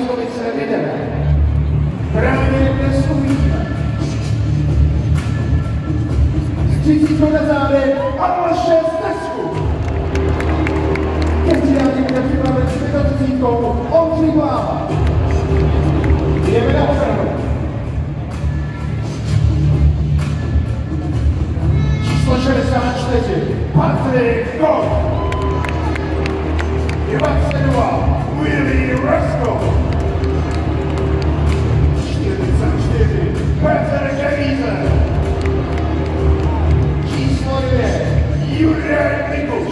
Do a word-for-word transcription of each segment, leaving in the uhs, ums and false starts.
Vítkovice Ridera. Právě dnes uvidíme. S třicítkou na zády a naše Stezku. Ke střídání bude připraven s třicítkou Ondřej Bláha. Jdeme na obranu. Číslo šedesát čtyři. Koch. dvacet dva. Raskob. čtyřicet čtyři. Gewiese. Číslo dvě. Mikuš.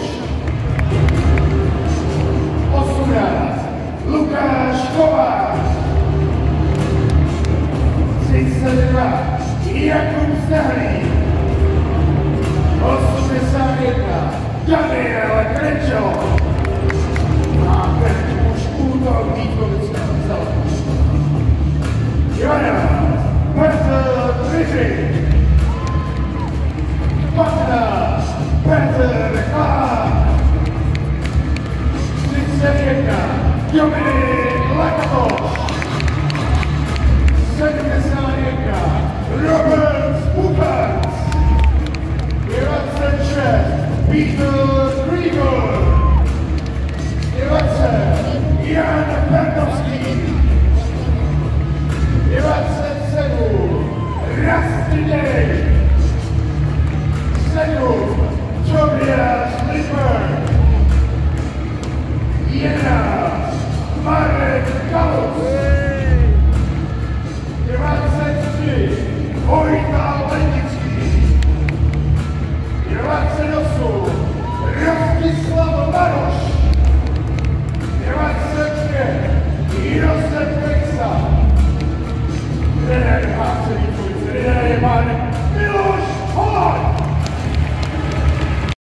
osmnáct. Kovář. třicet dva. Stehlík. osmdesát jedna. Krenželok. A teď už útok Vítkovice-Olomouc. Fridrich. patnáct. Chlán. třicet jedna. Lakatoš. sedmdesát jedna. Bukarts. dvacet šest. Krieger. dvacet. Bernovský.